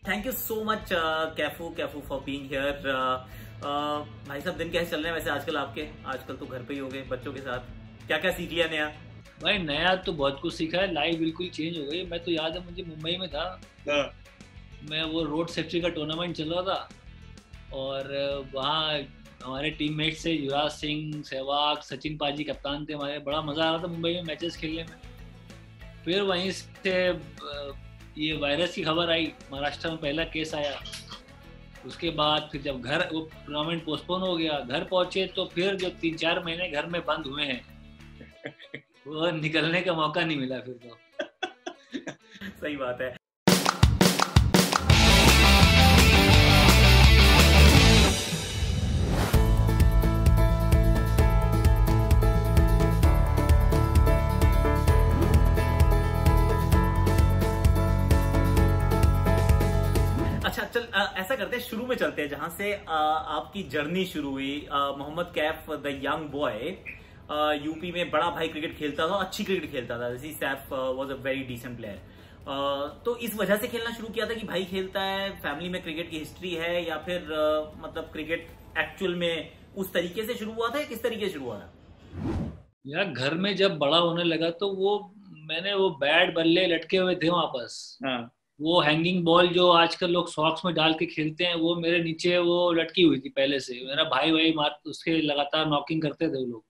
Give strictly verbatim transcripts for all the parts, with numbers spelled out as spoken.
Thank you so much Kaifu Kaifu for being here. भाई साहब दिन कैसे चल रहे हैं वैसे आजकल आपके? आजकल तो घर पे ही हो गए बच्चों के साथ, क्या क्या सीख लिया नया? भाई नया तो बहुत कुछ सीखा है, लाइफ बिल्कुल चेंज हो गई। मैं तो याद है मुझे मुंबई में था, मैं वो रोड सेफ्टी का टूर्नामेंट चल रहा था और वहाँ हमारे टीममेट से युवराज सिंह, सहवाग, सचिन पाजी कप्तान थे हमारे। बड़ा मज़ा आ रहा था मुंबई में मैचेस खेलने में। फिर वहीं से ये वायरस की खबर आई, महाराष्ट्र में पहला केस आया। उसके बाद फिर जब घर वो टूर्नामेंट पोस्टपोन हो गया, घर पहुंचे तो फिर जो तीन चार महीने घर में बंद हुए हैं वो निकलने का मौका नहीं मिला फिर तो। सही बात है। अच्छा चल आ, ऐसा करते हैं, शुरू में चलते हैं जहां से आ, आपकी जर्नी शुरू हुई। Mohammad Kaif the young boy UP में बड़ा भाई क्रिकेट खेलता था, अच्छी क्रिकेट खेलता था। जैसे Saif was a very decent player. तो इस वजह से खेलना शुरू किया था कि भाई खेलता है, फैमिली में क्रिकेट की हिस्ट्री है, या फिर uh, मतलब क्रिकेट एक्चुअल में उस तरीके से शुरू हुआ था या किस तरीके से शुरू हुआ था? यार घर में जब बड़ा होने लगा तो वो मैंने वो बैट बल्ले लटके हुए थे वहां पास। हाँ। वो हैंगिंग बॉल जो आजकल लोग सॉक्स में डाल के खेलते हैं, वो मेरे नीचे वो लटकी हुई थी पहले से। मेरा भाई भाई मार उसके लगातार नॉकिंग करते थे वो लोग।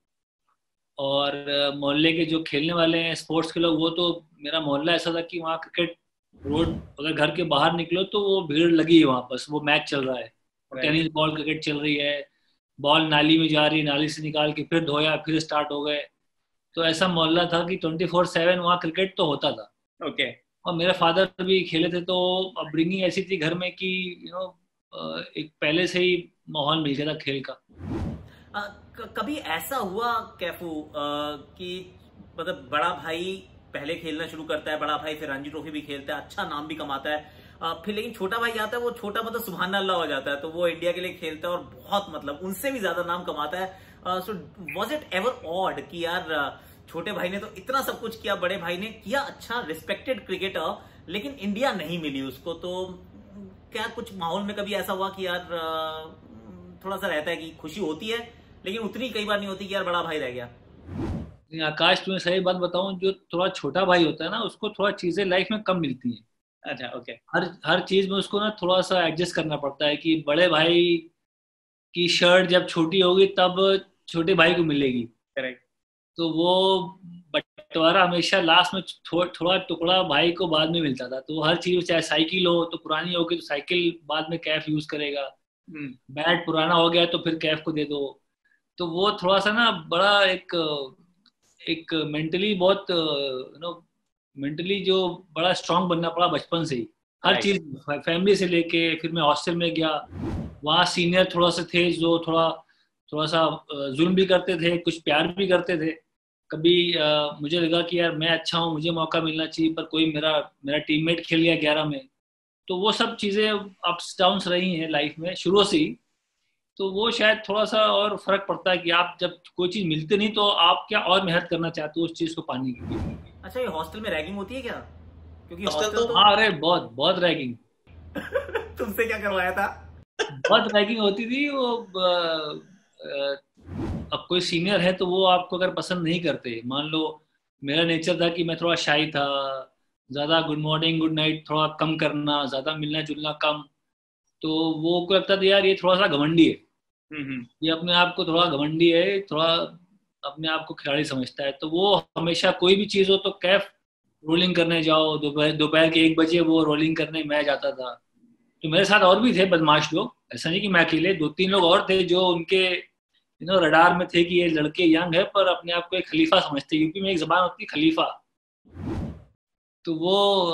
और मोहल्ले के जो खेलने वाले हैं स्पोर्ट्स के लोग, वो तो मेरा मोहल्ला ऐसा था कि वहाँ क्रिकेट रोड, अगर घर के बाहर निकलो तो वो भीड़ लगी है वहाँ पर। वो मैच चल रहा है, टेनिस बॉल क्रिकेट चल रही है, बॉल नाली में जा रही है, नाली से निकाल के फिर धोया, फिर स्टार्ट हो गए। तो ऐसा मोहल्ला था कि ट्वेंटी फोर सेवन वहाँ क्रिकेट तो होता था। Okay okay. और मेरे फादर भी खेले थे, तो अपब्रिंगिंग ऐसी थी घर में कि यू नो एक पहले से ही माहौल मिल गया था खेल का। आ, कभी ऐसा हुआ कैफू कि मतलब बड़ा भाई पहले खेलना शुरू करता है, बड़ा भाई फिर रणजी ट्रॉफी भी खेलता है, अच्छा नाम भी कमाता है, आ, फिर लेकिन छोटा भाई आता है, वो छोटा मतलब सुभान अल्लाह हो जाता है, तो वो इंडिया के लिए खेलता है और बहुत मतलब उनसे भी ज्यादा नाम कमाता है। So was it ever odd कि यार छोटे भाई ने तो इतना सब कुछ किया, बड़े भाई ने किया अच्छा रिस्पेक्टेड क्रिकेटर, लेकिन इंडिया नहीं मिली उसको? तो क्या कुछ माहौल में कभी ऐसा हुआ कि यार थोड़ा सा रहता है कि खुशी होती है लेकिन उतनी कई बार नहीं होती कि यार बड़ा भाई रह गया? आकाश तुम्हें सही बात बताऊं, जो थोड़ा छोटा भाई होता है ना, उसको थोड़ा चीजें लाइफ में कम मिलती हैं। अच्छा ओके। हर हर चीज में उसको ना थोड़ा सा एडजस्ट करना पड़ता है कि बड़े भाई की शर्ट जब छोटी होगी तब छोटे भाई को मिलेगी। करेक्ट। तो वो बंटवारा हमेशा लास्ट में थो, थोड़ा टुकड़ा भाई को बाद में मिलता था। तो हर चीज, चाहे साइकिल हो तो पुरानी होगी तो साइकिल बाद में कैफ यूज करेगा, बैट पुराना हो गया तो फिर कैफ को दे दो। तो वो थोड़ा सा ना बड़ा एक एक मेंटली बहुत यू नो मेंटली जो बड़ा स्ट्रांग बनना पड़ा बचपन से ही। हर चीज फैमिली से लेके फिर मैं हॉस्टल में गया, वहाँ सीनियर थोड़ा सा थे जो थोड़ा थोड़ा सा जुल्म भी करते थे, कुछ प्यार भी करते थे। कभी आ, मुझे लगा कि यार मैं अच्छा हूँ, मुझे मौका मिलना चाहिए, पर कोई मेरा मेरा टीममेट खेल गया ग्यारह में। तो वो सब चीज़ें अप्स डाउन्स रही हैं लाइफ में शुरू से ही। तो वो शायद थोड़ा सा और फर्क पड़ता है कि आप जब कोई चीज़ मिलती नहीं तो आप क्या और मेहनत करना चाहते हो उस चीज़ को पाने के लिए। अच्छा, ये हॉस्टल में रैगिंग होती है क्या? क्योंकि हॉस्टल तो, तो हाँ, अरे बहुत बहुत रैगिंग। तुमसे क्या करवाया था? बहुत रैगिंग होती थी वो। आ, आ, अब कोई सीनियर है तो वो आपको अगर पसंद नहीं करते, मान लो मेरा नेचर था कि मैं थोड़ा शाई था, ज़्यादा गुड मॉर्निंग गुड नाइट थोड़ा कम करना, ज़्यादा मिलना जुलना कम। तो वो को लगता था यार ये थोड़ा सा घमंडी है, ये अपने आप को थोड़ा घमंडी है, थोड़ा अपने आप को खिलाड़ी समझता है। तो वो हमेशा कोई भी चीज़ हो तो कैफ रोलिंग करने जाओ, दोपहर दोपहर के एक बजे वो रोलिंग करने मैं जाता था। तो मेरे साथ और भी थे बदमाश लोग, ऐसा नहीं कि मैं अकेले, दो तीन लोग और थे जो उनके यू नो रडार में थे कि ये लड़के यंग है पर अपने आप को एक खलीफा समझते। यूपी में एक जबान होती है खलीफा। तो वो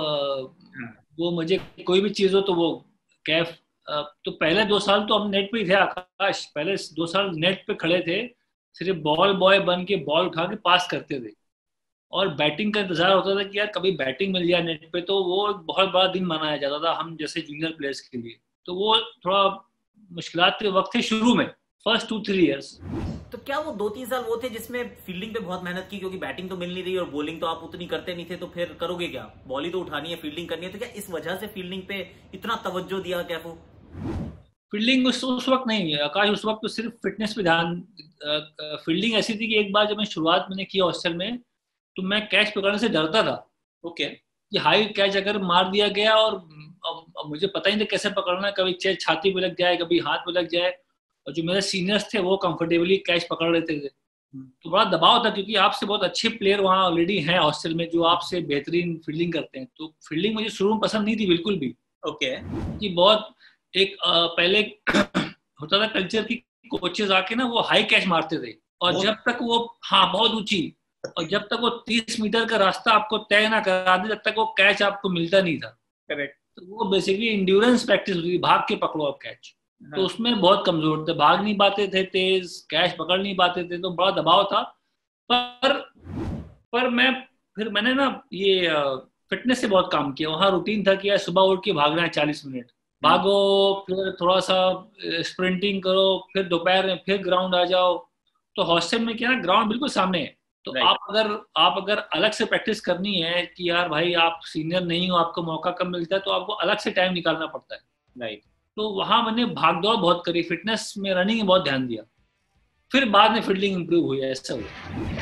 वो मुझे कोई भी चीज़ हो तो वो कैफ। तो पहले दो साल तो हम नेट पे ही थे आकाश, पहले दो साल नेट पे खड़े थे, सिर्फ बॉल बॉय बन के बॉल उठा के पास करते थे और बैटिंग का इंतजार होता था कि यार कभी बैटिंग मिल जाए नेट पे। तो वो एक बहुत बड़ा दिन मनाया जाता था हम जैसे जूनियर प्लेयर्स के लिए। तो वो थोड़ा मुश्किलात के वक्त थे शुरू में, फर्स्ट टू थ्री इयर्स। तो क्या वो दो तीन साल वो थे जिसमें फील्डिंग पे बहुत मेहनत की, क्योंकि बैटिंग तो मिल नहीं रही और बॉलिंग तो आप उतनी करते नहीं थे, तो फिर करोगे क्या? बॉल ही तो उठानी है, फील्डिंग करनी है, तो क्या इस वजह से फील्डिंग पे इतना तवज्जो दिया कैफू? फील्डिंग उस उस वक्त नहीं है आकाश, उस वक्त तो सिर्फ फिटनेस पे ध्यान। फील्डिंग ऐसी थी कि एक बार जब मैं शुरुआत मैंने की हॉस्टल में, तो मैं कैच पकड़ने से डरता था। Okay okay. कि हाई कैच अगर मार दिया गया और अब, अब मुझे पता ही नहीं कैसे पकड़ना है, कभी चेस्ट छाती पे लग जाए, कभी हाथ पे लग जाए, और जो मेरे सीनियर्स थे वो कंफर्टेबली कैच पकड़ लेते थे, तो बड़ा दबाव था, क्योंकि आपसे बहुत अच्छे प्लेयर वहाँ ऑलरेडी हैं हॉस्टल में जो आपसे बेहतरीन फील्डिंग करते हैं। तो फील्डिंग मुझे शुरू में पसंद नहीं थी बिल्कुल भी। Okay okay. कि बहुत एक आ, पहले होता था कल्चर की, कोचेस आके ना वो हाई कैच मारते थे, और जब तक वो हाँ बहुत ऊंची, और जब तक वो तीस मीटर का रास्ता आपको तय ना करा दे, जब तक वो कैच आपको मिलता नहीं था। करेक्ट। तो वो बेसिकली इंड्योरेंस प्रैक्टिस होती थी, भाग के पकड़ो आप कैच। हाँ. तो उसमें बहुत कमजोर थे, भाग नहीं पाते थे तेज, कैच पकड़ नहीं पाते थे, तो बड़ा दबाव था। पर पर मैं फिर मैंने ना ये फिटनेस से बहुत काम किया। वहाँ रूटीन था कि यार सुबह उठ के भागना है चालीस मिनट, भागो, फिर थोड़ा सा स्प्रिंटिंग करो, फिर दोपहर में फिर ग्राउंड आ जाओ। तो हॉस्टल में क्या ना, ग्राउंड बिल्कुल सामने है, तो right. आप अगर आप अगर अलग से प्रैक्टिस करनी है कि यार भाई आप सीनियर नहीं हो, आपको मौका कम मिलता है, तो आपको अलग से टाइम निकालना पड़ता है। Right right. तो वहाँ मैंने भाग दौड़ बहुत करी, फिटनेस में रनिंग में बहुत ध्यान दिया, फिर बाद में फील्डिंग इंप्रूव हुई, ऐसा हुआ।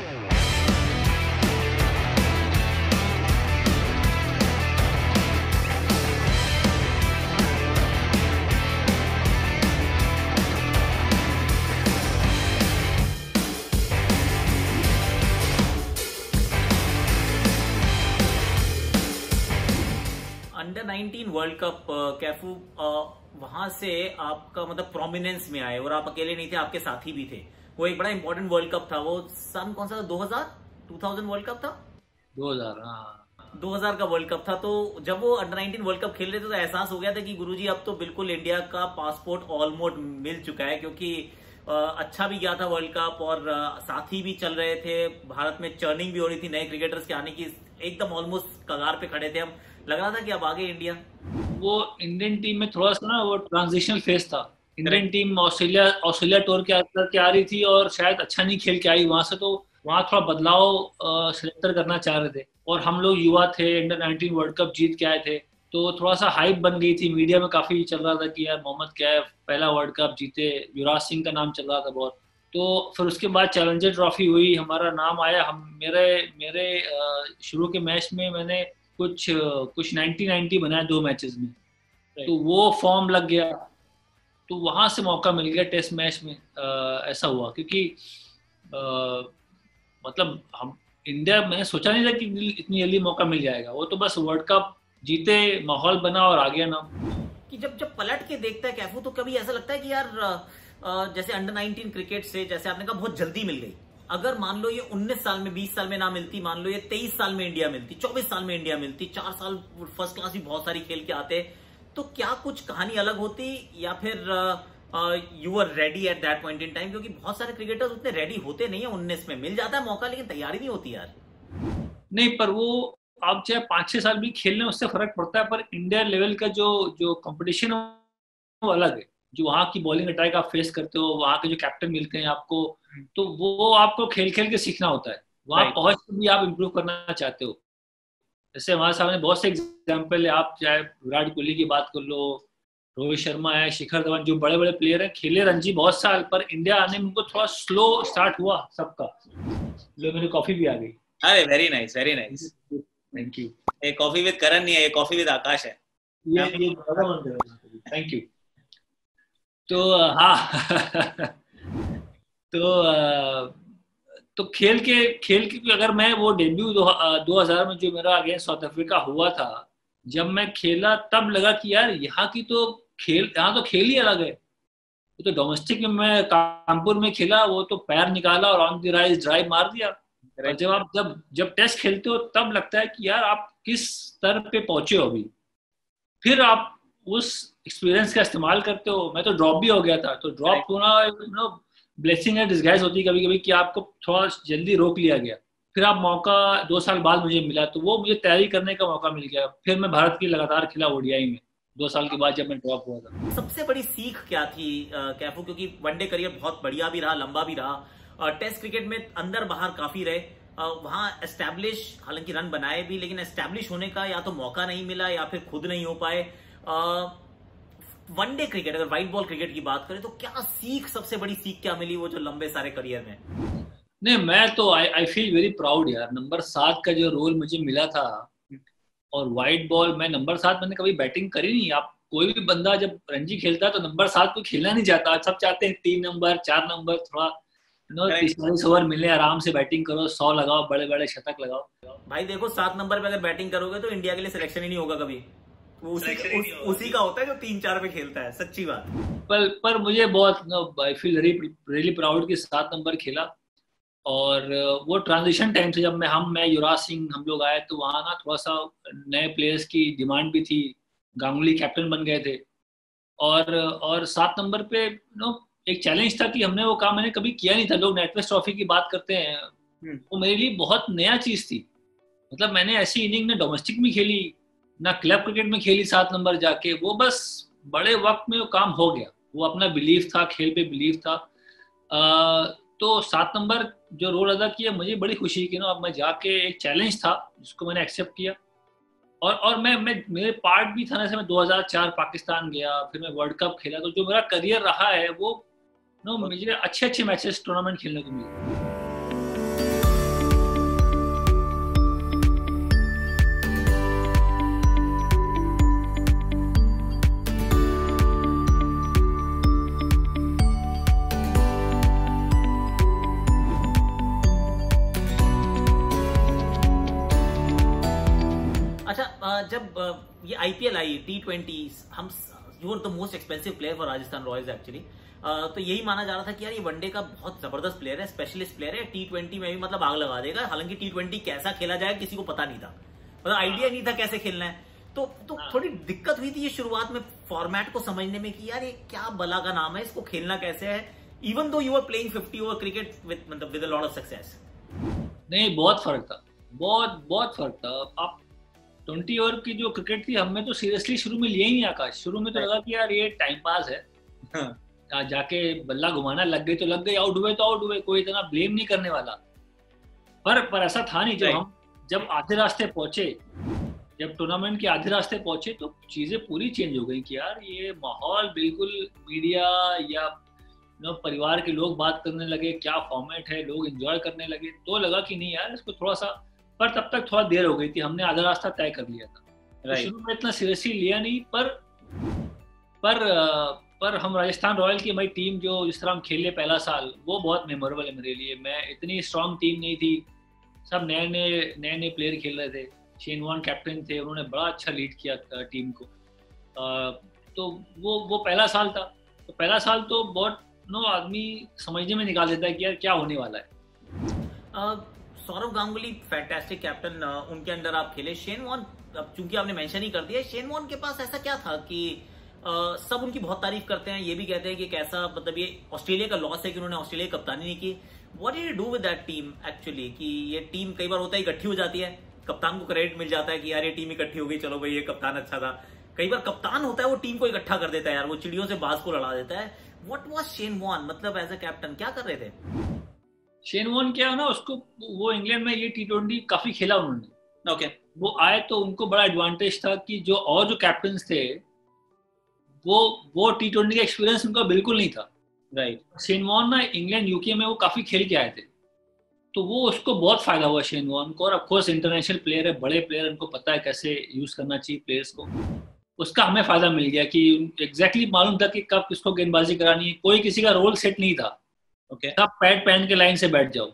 Under nineteen world cup Kaifu, वहां से आपका मतलब प्रोमिनेंस में आए, और आप अकेले नहीं थे, आपके साथी भी थे। वो एक बड़ा इंपॉर्टेंट वर्ल्ड कप था, वो सन कौन सा था? दो हज़ार दो हज़ार वर्ल्ड कप था। दो हज़ार हाँ दो हज़ार का वर्ल्ड कप था। तो जब वो अंडर नाइनटीन वर्ल्ड कप खेल रहे थे, तो एहसास हो गया था कि गुरुजी अब तो बिल्कुल इंडिया का पासपोर्ट ऑलमोस्ट मिल चुका है, क्योंकि अच्छा भी गया था वर्ल्ड कप, और साथी भी चल रहे थे, भारत में चर्निंग भी हो रही थी नए क्रिकेटर्स के आने की, एकदम ऑलमोस्ट कगार पे खड़े थे हम, लग रहा था कि अब आगे इंडिया। वो इंडियन टीम में थोड़ा सा ना वो ट्रांजिशनल फेज था। Indian team Australia Australia tour के के आ रही थी, और शायद अच्छा नहीं खेल के आई वहां से, तो वहाँ थोड़ा बदलाव सिलेक्टर करना चाह रहे थे, और हम लोग युवा थे, अंडर नाइनटीन वर्ल्ड कप जीत के आए थे, तो थोड़ा सा हाइप बन गई थी, मीडिया में काफी चल रहा था कि यार मोहम्मद कैफ पहला वर्ल्ड कप जीते, युवराज सिंह का नाम चल रहा था बहुत। तो फिर उसके बाद चैलेंजर ट्रॉफी हुई, हमारा नाम आया, हम मेरे मेरे शुरू के मैच में मैंने कुछ कुछ नाइनटी नाइनटी बनाया दो मैचेस में, तो वो फॉर्म लग गया, तो वहां से मौका मिल गया टेस्ट मैच में। आ, ऐसा हुआ क्योंकि आ, मतलब हम इंडिया, मैंने सोचा नहीं था कि इतनी जल्दी मौका मिल जाएगा, वो तो बस वर्ल्ड कप जीते, माहौल बना और आ गया ना। कि जब जब पलट के देखता है कैफू, तो कभी ऐसा लगता है कि यार जैसे अंडर नाइनटीन क्रिकेट से, जैसे आपने कहा, बहुत जल्दी मिल गई। अगर मान लो ये उन्नीस साल में, बीस साल में ना मिलती, मान लो ये तेईस साल में इंडिया मिलती, चौबीस साल में इंडिया मिलती, चार साल फर्स्ट क्लास भी बहुत सारी खेल के आते, तो क्या कुछ कहानी अलग होती, या फिर you are ready at that point in time? क्योंकि बहुत सारे क्रिकेटर्स उतने रेडी होते नहीं है, उन्नीस में मिल जाता है मौका, लेकिन तैयारी नहीं होती यार। नहीं, पर वो आप चाहे पांच छह साल भी खेलने, उससे फर्क पड़ता है, पर इंडिया लेवल का जो जो कंपटीशन है वो अलग है। जो वहाँ की बॉलिंग अटैक आप फेस करते हो, वहाँ के जो कैप्टन मिलते हैं आपको, तो वो आपको खेल खेल के सीखना होता है, वहाँ पहुंच के भी आप इम्प्रूव करना चाहते हो। जैसे हमारे सामने बहुत से एग्जाम्पल है, आप चाहे विराट कोहली की बात कर लो, रोहित शर्मा है, शिखर धवन, जो बड़े बड़े प्लेयर हैं, खेले रणजी बहुत साल, पर इंडिया आने में उनको थोड़ा स्लो स्टार्ट हुआ सबका। लो, मेरी कॉफी भी आ गई। अरे very nice, very nice, thank you. ये कॉफी विद करण नहीं है, ये कॉफी विद आकाश है। ये ये थैंक यू। तो हाँ तो तो खेल के खेल के अगर मैं वो डेब्यू दो हज़ार में जो मेरा अगेंस्ट साउथ अफ्रीका हुआ था, जब मैं खेला तब लगा कि यार यहाँ की तो खेल, यहाँ तो खेल ही अलग है। तो डोमेस्टिक में मैं कानपुर में खेला, वो तो पैर निकाला और ऑन द राइज ड्राइव मार दिया। और जब आप जब जब टेस्ट खेलते हो तब लगता है कि यार आप किस स्तर पे पहुंचे हो अभी, फिर आप उस एक्सपीरियंस का इस्तेमाल करते हो। मैं तो ड्रॉप भी हो गया था, तो ड्रॉप होना यू नो ब्लेसिंग है डिस्गाइज होती है कभी कभी, कि आपको थोड़ा जल्दी रोक लिया गया, फिर आप मौका दो साल बाद मुझे मिला, तो वो मुझे तैयारी करने का मौका मिल गया। फिर मैं भारत की लगातार खिला ओडीआई में दो साल के बाद जब मैं ड्रॉप हुआ था। सबसे बड़ी सीख क्या थी कैफू? क्योंकि वनडे करियर बहुत बढ़िया भी रहा, लंबा भी रहा, टेस्ट क्रिकेट में अंदर बाहर काफी रहे, वहां एस्टैब्लिश, हालांकि रन बनाए भी, लेकिन एस्टैब्लिश होने का या तो मौका नहीं मिला या फिर खुद नहीं हो पाए। वनडे क्रिकेट, अगर व्हाइट बॉल क्रिकेट की बात करें तो क्या सीख, सबसे बड़ी सीख क्या मिली वो जो लंबे सारे करियर में? नहीं, मैं तो I I feel very proud यार। नंबर सात का जो रोल मुझे मिला था, और व्हाइट बॉल, मैं नंबर सात मैंने कभी बैटिंग करी नहीं। आप कोई भी बंदा जब रणजी खेलता है तो नंबर सात को खेलना नहीं चाहता, सब चाहते हैं तीन नंबर, चार नंबर, थोड़ा नो तीस चालीस ओवर मिले, आराम से बैटिंग करो, सौ लगाओ, बड़े बड़े शतक लगाओ। भाई देखो, सात नंबर पे अगर बैटिंग करोगे तो इंडिया के लिए सिलेक्शन ही नहीं होगा कभी। वो उसी का, उस, उसी का होता है जो तीन चार पे खेलता है, सच्ची बात। पर पर मुझे बहुत no I feel really proud कि सात नंबर खेला। और वो ट्रांजिशन टाइम से जब मैं हम मैं युवराज सिंह हम लोग आए तो वहाँ ना थोड़ा सा नए प्लेयर्स की डिमांड भी थी। गांगुली कैप्टन बन गए थे, और और सात नंबर पे नो एक चैलेंज था कि हमने वो काम मैंने कभी किया नहीं था। लोग नेटवेस्ट ट्रॉफी की बात करते हैं, वो मेरे लिए बहुत नया चीज थी। मतलब मैंने ऐसी इनिंग ना डोमेस्टिक में खेली ना क्लब क्रिकेट में खेली सात नंबर जाके। वो बस बड़े वक्त में वो काम हो गया, वो अपना बिलीव था, खेल पे बिलीव था। आ, तो सात नंबर जो रोल अदा किया, मुझे बड़ी खुशी की ना। अब मैं जाके एक चैलेंज था जिसको मैंने एक्सेप्ट किया, और और मैं मैं मेरे पार्ट भी था ना से मैं दो हज़ार चार पाकिस्तान गया, फिर मैं वर्ल्ड कप खेला। तो जो मेरा करियर रहा है वो नो मुझे अच्छे अच्छे मैचेस टूर्नामेंट खेलने को मिले। जब ये आईपीएल आई, टी ट्वेंटी, हम you were the most expensive player for Rajasthan Royals actually. तो यही माना जा रहा था कि यार ये वनडे का बहुत जबरदस्त प्लेयर है, स्पेशलिस्ट प्लेयर है, टी ट्वेंटी में भी मतलब आग लगा देगा। हालांकि टी ट्वेंटी कैसा खेला जाए किसी को पता नहीं था, मतलब आइडिया नहीं था कैसे खेलना है। तो तो थोड़ी दिक्कत हुई थी ये शुरुआत में फॉर्मेट को समझने में कि यार ये क्या बला का नाम है, इसको खेलना कैसे है, even though you are playing fifty over cricket with मतलब with a lot of success. नहीं, बहुत फर्क था, बहुत बहुत फर्क था। आप ट्वेंटी ओवर की जो क्रिकेट थी, हमें तो सीरियसली शुरू में लिया ही नहीं आकाश। शुरू में तो लगा कि यार ये टाइम पास है, हाँ। जाके बल्ला घुमाना, लग गई तो लग गई, आउट हुए तो आउट हुए, कोई इतना ब्लेम नहीं करने वाला। पर पर ऐसा था नहीं। जब हम जब आधे रास्ते पहुंचे, जब टूर्नामेंट के आधे रास्ते पहुंचे तो चीजें पूरी चेंज हो गई कि यार ये माहौल बिल्कुल, मीडिया या नो परिवार के लोग बात करने लगे, क्या फॉर्मेट है, लोग एंजॉय करने लगे। तो लगा कि नहीं यार इसको थोड़ा सा, पर तब तक थोड़ा देर हो गई थी, हमने आधा रास्ता तय कर लिया था। तो शुरू में इतना सीरियसली लिया नहीं, पर पर पर हम राजस्थान रॉयल की हमारी टीम जो जिस तरह हम खेले पहला साल, वो बहुत मेमोरेबल है मेरे लिए। मैं इतनी स्ट्रांग टीम नहीं थी, सब नए नए नए नए प्लेयर खेल रहे थे। शेन वॉर्न कैप्टन थे, उन्होंने बड़ा अच्छा लीड किया टीम को। तो वो वो पहला साल था। तो पहला साल तो बहुत नो आदमी समझने में निकाल देता है कि यार क्या होने वाला है। सौरव गांगुली फैंटास्टिक कैप्टन, उनके अंडर आप खेले। शेन वॉर्न, अब चूंकि आपने मेंशन ही कर दिया, शेन वॉर्न के पास ऐसा क्या था कि आ, सब उनकी बहुत तारीफ करते हैं, ये भी कहते हैं कि कैसा, मतलब ये ऑस्ट्रेलिया का लॉस है कि उन्होंने ऑस्ट्रेलिया की कप्तानी नहीं की। What did you do with that team actually, कि ये टीम कई बार होता है इकट्ठी हो जाती है, कप्तान को क्रेडिट मिल जाता है कि यार ये टीम इकट्ठी हो गई, चलो भाई ये कप्तान अच्छा था। कई बार कप्तान होता है वो टीम को इकट्ठा कर देता है यार, वो चिड़ियों से बाज को लड़ा देता है। व्हाट वाज शेन वॉर्न, मतलब एज अ कैप्टन क्या कर रहे थे? शेन वॉर्न क्या है ना, उसको वो इंग्लैंड में ये टी ट्वेंटी काफी खेला उन्होंने। Okay okay. वो आए तो उनको बड़ा एडवांटेज था कि जो और जो कैप्टन थे वो वो टी ट्वेंटी का एक्सपीरियंस उनका बिल्कुल नहीं था। Right right. शेन वॉर्न ना इंग्लैंड यूके में वो काफी खेल के आए थे, तो वो उसको बहुत फायदा हुआ शेन वॉर्न को। और ऑफकोर्स इंटरनेशनल प्लेयर है, बड़े प्लेयर, उनको पता है कैसे यूज करना चाहिए प्लेयर्स को। उसका हमें फायदा मिल गया कि एग्जैक्टली मालूम था कि कब किसको गेंदबाजी करानी है। कोई किसी का रोल सेट नहीं था। Okay okay. सब पैड पहन के लाइन से बैठ जाओ,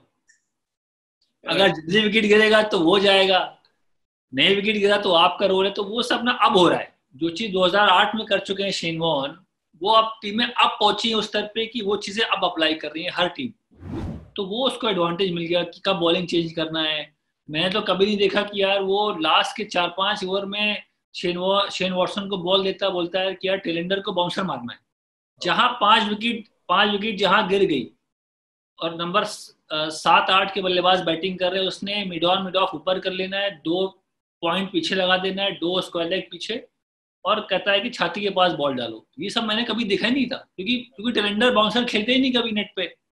अगर जल्दी विकेट गिरेगा तो वो जाएगा, नए विकेट गिरा तो आपका रोल है। तो वो सब ना अब हो रहा है, जो चीज दो हज़ार आठ में कर चुके हैं शेन वॉर्न, वो अब टीमें अब पहुंची है उस स्तर पे कि वो चीजें अब अप्लाई कर रही है हर टीम। तो वो उसको एडवांटेज मिल गया कि कब बॉलिंग चेंज करना है। मैंने तो कभी नहीं देखा कि यार वो लास्ट के चार पांच ओवर में शेन वॉ शेन वॉटसन को बॉल देता, बोलता है कि यार टेलेंडर को बाउंसर मारना है। जहां पांच विकेट पांच विकेट जहां गिर गई और नंबर सात आठ के बल्लेबाज बैटिंग कर रहे हैं, उसने मिड ऑन मिड ऑफ ऊपर कर लेना है, दो पॉइंट पीछे लगा देना है, दो स्क्वायर लेग पीछे, और कहता है कि छाती के पास बॉल डालो। ये सब मैंने कभी देखा ही नहीं था, क्योंकि क्योंकि टेलेंडर बाउंसर खेलते ही नहीं कभी नेट पे।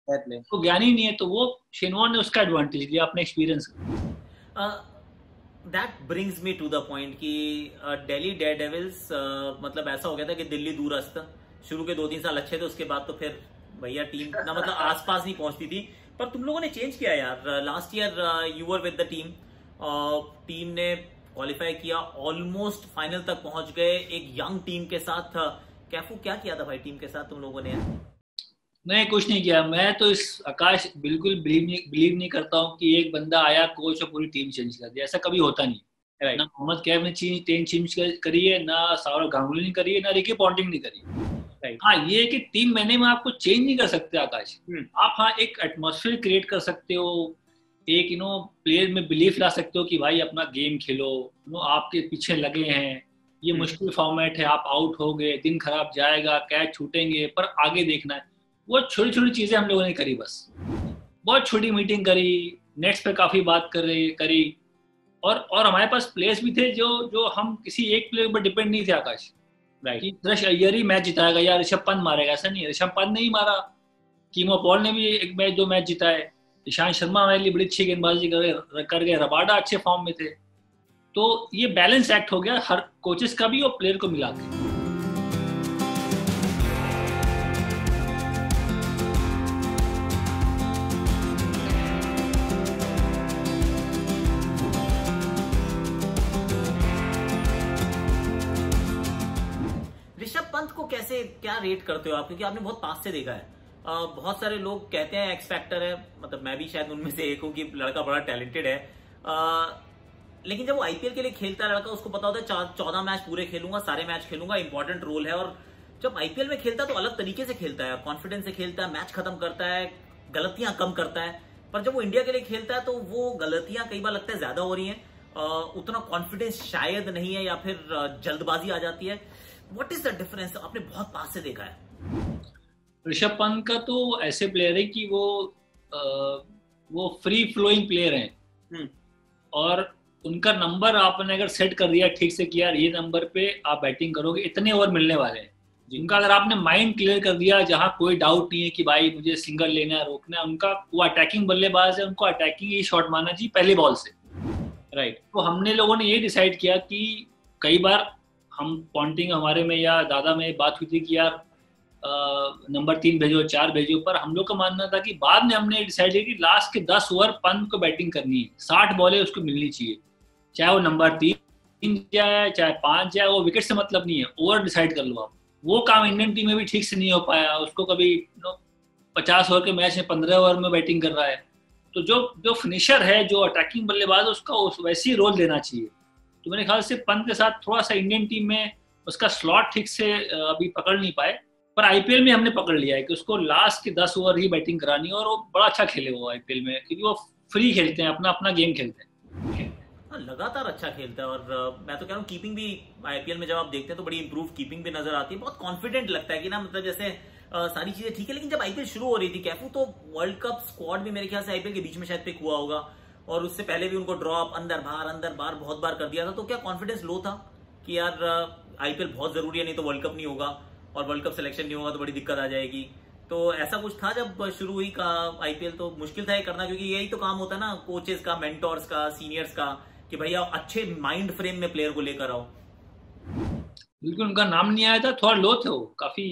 तो ज्ञानी नहीं है, तो वो शेन वॉर्न ने उसका एडवांटेज लिया अपने एक्सपीरियंस का। That brings me to the point कि दिल्ली डेयरडेविल्स मतलब ऐसा हो गया था कि दिल्ली दूरस्थ, शुरू के दो तीन साल अच्छे थे, उसके बाद तो फिर भैया टीम ना मतलब आसपास नहीं पहुंचती थी। पर तुम लोगों ने चेंज किया यार, last year you were with the team, team ने क्वालिफाई किया, ऑलमोस्ट फाइनल तक पहुंच गए एक यंग टीम के साथ। कैफू क्या किया था भाई टीम के साथ तुम लोगों ने? नहीं, कुछ नहीं किया। मैं तो इस आकाश बिल्कुल बिलीव नहीं बिलीव नहीं करता हूँ कि एक बंदा आया कोच और पूरी टीम चेंज कर दिया, ऐसा कभी होता नहीं। right. ना मोहम्मद कैफ ने टीम चेंज करी है, ना सौरव गांगुली ने करी है, ना रिकी पॉन्टिंग ने करी है। right. हाँ, ये है कि तीन महीने में आपको चेंज नहीं कर सकते आकाश। hmm. आप हाँ एक एटमोसफेयर क्रिएट कर सकते हो, एक यू नो प्लेयर में बिलीफ ला सकते हो कि भाई अपना गेम खेलो, नो आपके पीछे लगे हैं, ये hmm. मुश्किल फॉर्मेट है, आप आउट हो गए, दिन खराब जाएगा, कैच छूटेंगे, पर आगे देखना है। वो छोटी छोटी चीजें हम लोगों ने करी, बस बहुत छोटी मीटिंग करी, नेट्स पे काफी बात कर रही करी, और और हमारे पास प्लेयर्स भी थे जो जो हम किसी एक प्लेयर पर डिपेंड नहीं थे आकाश। राइट, ऋषभ अय्यर ही मैच जिताएगा या ऋषभ पंत मारेगा, ऐसा नहीं है। ऋषभ पंत नहीं मारा, कीमो पॉल ने भी एक मैच दो मैच जिताए, ईशांत शर्मा हमारे लिए बड़ी अच्छी गेंदबाजी कर कर गए, रबाडा अच्छे फॉर्म में थे। तो ये बैलेंस एक्ट हो गया हर कोचेस का भी और प्लेयर को मिला के। कैसे क्या रेट करते हो आप, क्योंकि आपने बहुत पास से देखा है। आ, बहुत सारे लोग कहते हैं एक्स फैक्टर है, मतलब मैं भी शायद उनमें से एक हूं कि लड़का बड़ा टैलेंटेड है, आ, लेकिन जब वो आईपीएल के लिए खेलता है लड़का, उसको पता होता है चौदह मैच पूरे खेलूंगा, सारे मैच खेलूंगा, इंपॉर्टेंट रोल है। और जब आईपीएल में खेलता है तो अलग तरीके से खेलता है, कॉन्फिडेंस से खेलता है, मैच खत्म करता है, गलतियां कम करता है। पर जब वो इंडिया के लिए खेलता है तो वो गलतियां कई बार लगता है ज्यादा हो रही है, उतना कॉन्फिडेंस शायद नहीं है, या फिर जल्दबाजी आ जाती है। What is the difference? आपने बहुत पास से देखा है। ऋषभ पंत का तो ऐसे प्लेयर है कि वो आ, वो फ्री फ्लोइंग प्लेयर हैं, hmm. और उनका नंबर आपने अगर सेट कर दिया ठीक से कि यार ये नंबर पे आप बैटिंग करोगे, इतने ओवर मिलने वाले हैं, उनका अगर आपने माइंड क्लियर कर दिया जहां कोई डाउट नहीं है कि भाई मुझे सिंगल लेना है, रोकना है, उनका वो अटैकिंग बल्लेबाज है, उनको अटैकिंग ही शॉट मारना चाहिए पहले बॉल से। Right right. तो हमने लोगों ने ये डिसाइड किया कि कई बार हम पॉइंटिंग हमारे में या दादा में बात हुई थी कि यार नंबर तीन भेजो, चार भेजो, पर हम लोग का मानना था कि बाद में हमने डिसाइड किया कि लास्ट के दस ओवर पंत को बैटिंग करनी है, साठ बॉलें उसको मिलनी चाहिए, चाहे वो नंबर तीन जाए चाहे पांच जाए, वो विकेट से मतलब नहीं है, ओवर डिसाइड कर लो आप। वो काम इंडियन टीम में भी ठीक से नहीं हो पाया, उसको कभी पचास ओवर के मैच में पंद्रह ओवर में बैटिंग कर रहा है। तो जो जो फिनिशर है, जो अटैकिंग बल्लेबाज, उसका उस वैसे ही रोल देना चाहिए। तो मेरे ख्याल से पंत के साथ थोड़ा सा इंडियन टीम में उसका स्लॉट ठीक से अभी पकड़ नहीं पाए, पर आईपीएल में हमने पकड़ लिया है कि उसको लास्ट के दस ओवर ही बैटिंग करानी है, और वो बड़ा अच्छा खेले वो आईपीएल में, क्योंकि वो फ्री खेलते हैं, अपना अपना गेम खेलते हैं, लगातार अच्छा खेलता है। और मैं तो कह रहा हूँ कीपिंग भी आईपीएल में जब आप देखते हैं तो बड़ी इंप्रूव कीपिंग भी नजर आती है, बहुत कॉन्फिडेंट लगता है कि ना, मतलब जैसे आ, सारी चीजें ठीक है। लेकिन जब आईपीएल शुरू हो रही थी कैफू, तो वर्ल्ड कप स्क्वाड भी मेरे ख्याल से आईपीएल के बीच में शायद पिक हुआ होगा, और उससे पहले भी उनको ड्रॉप, अंदर बाहर अंदर बाहर बहुत बार कर दिया था। तो क्या कॉन्फिडेंस लो था कि यार आईपीएल बहुत जरूरी है, नहीं तो वर्ल्ड कप नहीं होगा, और वर्ल्ड कप सिलेक्शन नहीं होगा तो बड़ी दिक्कत आ जाएगी? तो ऐसा कुछ था जब शुरू हुई का आईपीएल? तो मुश्किल था ये करना, क्योंकि यही तो काम होता है ना कोचेस का, मेंटोर्स का, सीनियर्स का, कि भैया अच्छे माइंड फ्रेम में प्लेयर को लेकर आओ। बिल्कुल, उनका नाम नहीं आया था, थोड़ा लो थे वो, काफी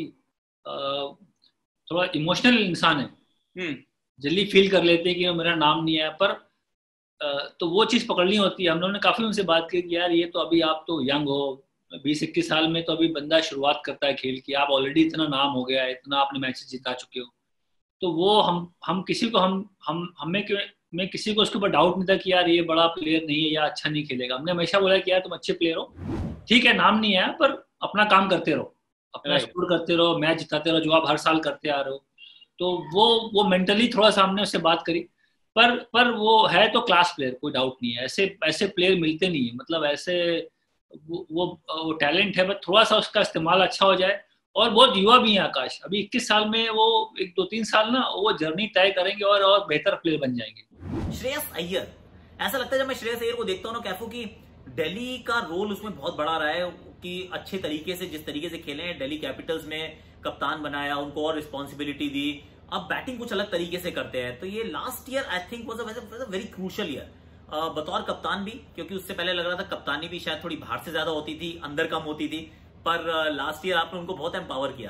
थोड़ा इमोशनल इंसान है, जल्दी फील कर लेते हैं कि मेरा नाम नहीं आया, पर तो वो चीज पकड़नी होती है। हम लोगों ने काफी उनसे बात की कि यार ये तो अभी आप तो यंग हो, बीस इक्कीस साल में तो अभी बंदा शुरुआत करता है खेल की, आप ऑलरेडी इतना नाम हो गया है, इतना आपने मैचेस जिता चुके हो। तो वो हम हम किसी को हम हम हमें क्यों मैं किसी को उसके ऊपर डाउट नहीं था कि यार ये बड़ा प्लेयर नहीं है या अच्छा नहीं खेलेगा। हमने हमेशा बोला कि यार तुम अच्छे प्लेयर हो, ठीक है नाम नहीं आया, पर अपना काम करते रहो, अपना स्कोर करते रहो, मैच जिताते रहो, जो आप हर साल करते आ रहे हो। तो वो वो मेंटली थोड़ा सा हमने उससे बात करी, पर पर वो है तो क्लास प्लेयर, कोई डाउट नहीं है। ऐसे ऐसे प्लेयर मिलते नहीं है, मतलब ऐसे वो वो, वो टैलेंट है, बस थोड़ा सा उसका इस्तेमाल अच्छा हो जाए। और बहुत युवा भी है आकाश, अभी इक्कीस साल में, वो एक दो तीन साल ना वो जर्नी तय करेंगे और और बेहतर प्लेयर बन जाएंगे। श्रेयस अय्यर, ऐसा लगता है जब मैं श्रेयस अय्यर को देखता हूँ ना कैफू, की दिल्ली का रोल उसमें बहुत बड़ा रहा है, कि अच्छे तरीके से जिस तरीके से खेले हैं, दिल्ली कैपिटल्स में कप्तान बनाया, उनको और रिस्पॉन्सिबिलिटी दी, अब बैटिंग कुछ अलग तरीके से करते हैं। तो ये last year I think was a very crucial year बतौर कप्तान भी, क्योंकि उससे पहले लग रहा था कप्तानी भी शायद थोड़ी बाहर से ज्यादा होती थी, अंदर कम होती थी, पर लास्ट ईयर आपने उनको बहुत एम्पावर किया।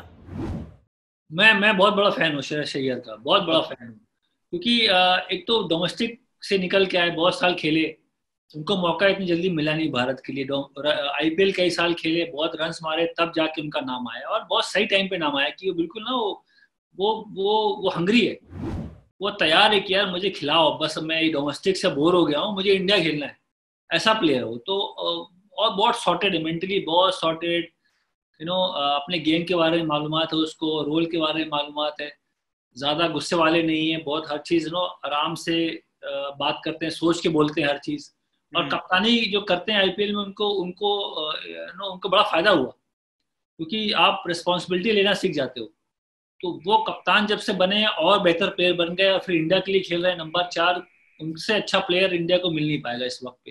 मैं मैं बहुत बड़ा फैन हूँ श्रेयस अय्यर का, बहुत बड़ा फैन हूँ, क्योंकि एक तो डोमेस्टिक से निकल के आए, बहुत साल खेले, उनको मौका इतनी जल्दी मिला नहीं भारत के लिए। आईपीएल कई साल खेले, बहुत रन्स मारे, तब जाके उनका नाम आया, और बहुत सही टाइम पे नाम आया कि वो बिल्कुल ना वो वो वो वो हंग्री है, वो तैयार है कि यार मुझे खिलाओ, बस मैं डोमेस्टिक से बोर हो गया हूँ, मुझे इंडिया खेलना है, ऐसा प्लेयर हो तो। और बहुत सॉर्टेड है, मेंटली बहुत सॉर्टेड, यू नो अपने गेम के बारे में मालूमात है उसको, रोल के बारे में मालूमात है, ज़्यादा गुस्से वाले नहीं है, बहुत हर चीज़ नो आराम से बात करते हैं, सोच के बोलते हैं हर चीज़। और कप्तानी जो करते हैं आईपीएल में, उनको उनको नो उनको बड़ा फायदा हुआ, क्योंकि आप रिस्पॉन्सिबिलिटी लेना सीख जाते हो। तो वो कप्तान जब से बने और बेहतर प्लेयर बन गए, और फिर इंडिया के लिए खेल रहे हैं नंबर चार, उनसे अच्छा प्लेयर इंडिया को मिल नहीं पाएगा इस वक्त पे।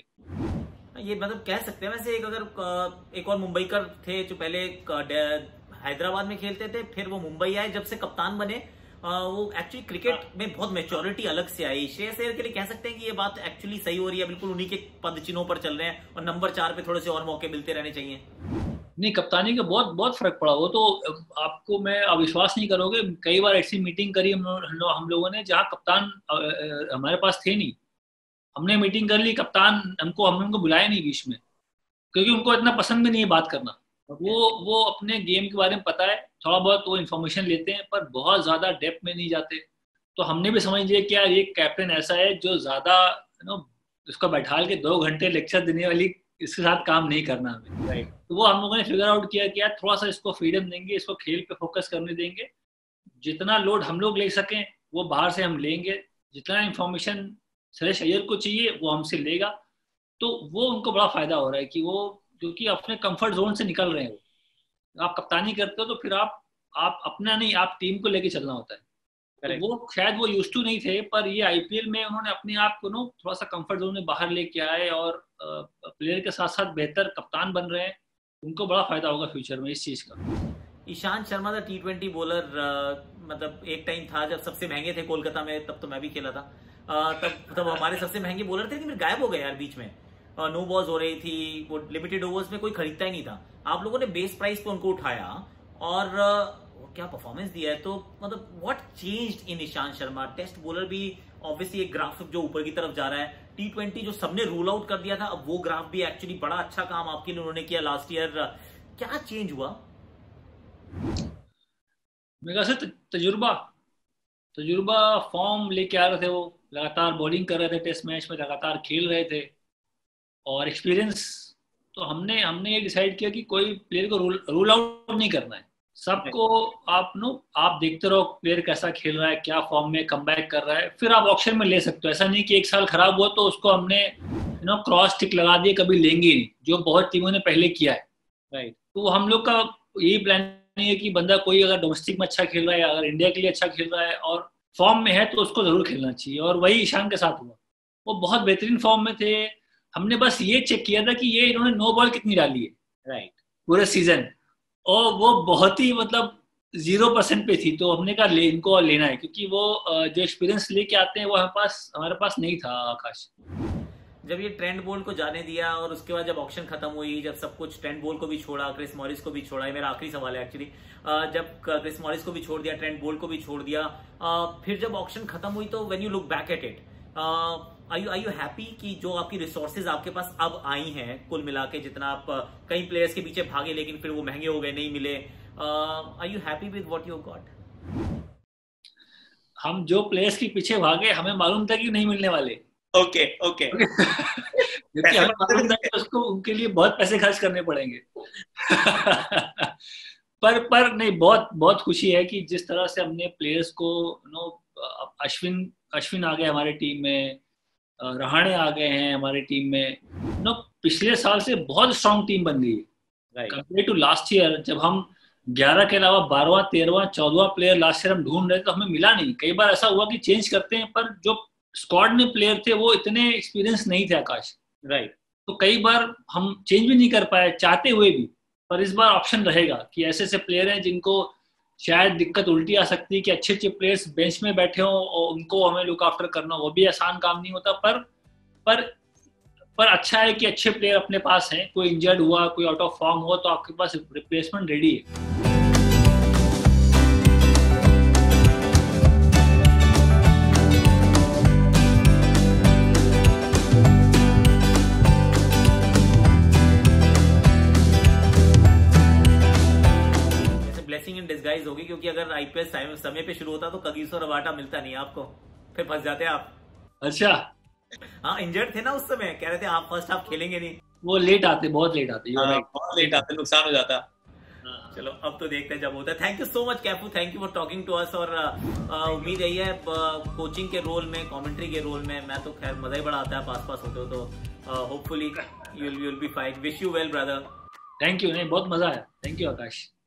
ये मतलब कह सकते हैं। वैसे एक अगर एक और मुंबई कर थे जो पहले हैदराबाद में खेलते थे, फिर वो मुंबई आए, जब से कप्तान बने वो एक्चुअली क्रिकेट में बहुत मैच्योरिटी अलग से आई। श्रेयस अय्यर के लिए कह सकते हैं कि ये बात एक्चुअली सही हो रही है, बिल्कुल उन्हीं के पद चिन्हों पर चल रहे हैं, और नंबर चार पे थोड़े से और मौके मिलते रहने चाहिए। नहीं, कप्तानी का बहुत बहुत फर्क पड़ा, वो तो आपको मैं अविश्वास नहीं करोगे, कई बार ऐसी मीटिंग करी हम हम लोगों ने जहाँ कप्तान हमारे पास थे नहीं, हमने मीटिंग कर ली, कप्तान हमको हमने उनको बुलाया नहीं बीच में, क्योंकि उनको इतना पसंद भी नहीं है बात करना। वो वो अपने गेम के बारे में पता है, थोड़ा बहुत वो इन्फॉर्मेशन लेते हैं, पर बहुत ज्यादा डेप्थ में नहीं जाते। तो हमने भी समझ लिया कि यार ये कैप्टन ऐसा है जो ज्यादा यू नो उसको बैठाल के दो घंटे लेक्चर देने वाली, इसके साथ काम नहीं करना हमें, राइट। तो वो हम लोगों ने फिगर आउट किया कि यार थोड़ा सा इसको फ्रीडम देंगे, इसको खेल पे फोकस करने देंगे, जितना लोड हम लोग ले सकें वो बाहर से हम लेंगे, जितना इन्फॉर्मेशन श्रेयस अय्यर को चाहिए वो हमसे लेगा। तो वो उनको बड़ा फायदा हो रहा है कि वो क्योंकि अपने कंफर्ट जोन से निकल रहे हैं। वो आप कप्तानी करते हो तो फिर आप आप अपना नहीं, आप टीम को लेके चलना होता है। तो वो शायद वो यूज्ड टू नहीं थे, पर ये आईपीएल में उन्होंने अपने आप को नो थोड़ा सा कंफर्ट जोन में बाहर लेके आए, और प्लेयर के साथ साथ बेहतर कप्तान बन रहे हैं। उनको बड़ा फायदा होगा फ्यूचर में इस चीज का। ईशांत शर्मा था टी ट्वेंटी बॉलर, मतलब एक टाइम था जब सबसे महंगे थे कोलकाता में, तब तो मैं भी खेला था, आ, तब तब हमारे सबसे महंगे बॉलर थे, फिर गायब हो गए यार बीच में, नो बॉल्स हो रही थी, वो लिमिटेड ओवर्स में कोई खरीदता ही नहीं था। आप लोगों ने बेस प्राइस पे उनको उठाया और क्या परफॉर्मेंस दिया है। तो मतलब what changed in Ishant Sharma? Test bowler भी ऑब्वियसली एक ग्राफ जो ऊपर की तरफ जा रहा है, टी ट्वेंटी जो सबने रूल आउट कर दिया था, अब वो ग्राफ भी एक्चुअली बड़ा अच्छा काम आपके लिए उन्होंने किया लास्ट ईयर। क्या चेंज हुआ? मेरे ख्याल से तजुर्बा तजुर्बा फॉर्म लेके आ रहे थे, वो लगातार बॉलिंग कर रहे थे, टेस्ट मैच में लगातार खेल रहे थे, और एक्सपीरियंस। तो हमने हमने ये डिसाइड किया कि कोई प्लेयर को रूल रूल आउट नहीं करना है, सबको आप नो आप देखते रहो प्लेयर कैसा खेल रहा है, क्या फॉर्म में कमबैक कर रहा है, फिर आप ऑक्शन में ले सकते हो। ऐसा नहीं कि एक साल खराब हुआ तो उसको हमने यू नो क्रॉस टिक लगा दिए, कभी लेंगे नहीं, जो बहुत टीमों ने पहले किया है, राइट। तो हम लोग का यही प्लान नहीं है कि बंदा कोई अगर डोमेस्टिक में अच्छा खेल रहा है, अगर इंडिया के लिए अच्छा खेल रहा है और फॉर्म में है तो उसको जरूर खेलना चाहिए, और वही ईशान के साथ हुआ। वो बहुत बेहतरीन फॉर्म में थे, हमने बस ये चेक किया था कि ये इन्होंने नो बॉल कितनी डाली है, राइट, पूरे सीजन, और वो बहुत ही मतलब जीरो परसेंट पे थी। तो हमने कहा ले इनको लेना है, क्योंकि वो जो एक्सपीरियंस लेके आते हैं वो हमारे पास हमारे पास नहीं था। आकाश, जब ये ट्रेंट बोल को जाने दिया और उसके बाद जब ऑक्शन खत्म हुई, जब सब कुछ ट्रेंट बोल को भी छोड़ा, क्रिस मॉरिस को भी छोड़ा, मेरा आखिरी सवाल है एक्चुअली, जब क्रिस मॉरिस को भी छोड़ दिया, ट्रेंट बोल को भी छोड़ दिया, फिर जब ऑक्शन खत्म हुई, तो when you look back at it, are you are you happy कि जो आपकी रिसोर्सेज आपके पास अब आई हैं, कुल मिला के जितना आप कई प्लेयर्स के पीछे भागे लेकिन फिर वो महंगे हो गए, नहीं मिले, are you happy with what you got? हम जो प्लेयर्स के पीछे भागे हमें मालूम था कि नहीं मिलने वाले। ओके ओके क्योंकि हमें मालूम था कि उसको उनके लिए बहुत पैसे खर्च करने पड़ेंगे। पर पर नहीं, बहुत बहुत खुशी है कि जिस तरह से हमने प्लेयर्स को नो अश्विन अश्विन आ गए हमारे टीम में, रहाणे आ गए हैं हमारे टीम में, नो पिछले साल से बहुत स्ट्रांग टीम बन गई है कंपेयर टू लास्ट ईयर। जब हम ग्यारह के अलावा बारहवां तेरहवां चौदहवां प्लेयर लास्ट ईयर हम ढूंढ रहे तो हमें मिला नहीं। कई बार ऐसा हुआ कि चेंज करते हैं, पर जो स्क्वाड में प्लेयर थे वो इतने एक्सपीरियंस नहीं थे आकाश, राइट। तो कई बार हम चेंज भी नहीं कर पाए चाहते हुए भी, पर इस बार ऑप्शन रहेगा कि ऐसे ऐसे प्लेयर हैं जिनको शायद दिक्कत उल्टी आ सकती है कि अच्छे अच्छे प्लेयर्स बेंच में बैठे हों और उनको हमें लुक आफ्टर करना, वो भी आसान काम नहीं होता। पर पर पर अच्छा है कि अच्छे प्लेयर अपने पास हैं, कोई इंजर्ड हुआ, कोई आउट ऑफ फॉर्म हुआ तो आपके पास रिप्लेसमेंट रेडी है। ब्लेसिंग इन डिस्गाइज होगी, क्योंकि अगर आईपीएल समय पे शुरू होता तो कगिसो रबाडा मिलता नहीं आपको, फिर फंस जाते आप। अच्छा, हाँ इंजर्ड थे ना उस समय, कह रहे थे आप फर्स्ट हाफ खेलेंगे नहीं। वो लेट आते, बहुत लेट आते, हाँ, बहुत लेट आते, नुकसान हो जाता। चलो अब तो देखते हैं जब होता है। Thank you so much Kaifu, thank you for talking to us. और उम्मीद यही है कोचिंग के रोल में, कमेंट्री के रोल में, मैं तो खैर मजा ही बड़ा आता है, पास पास होते हो तो hopefully you will be fine. Wish you well brother. Thank you, नहीं बहुत मजा आया। Thank you Akash.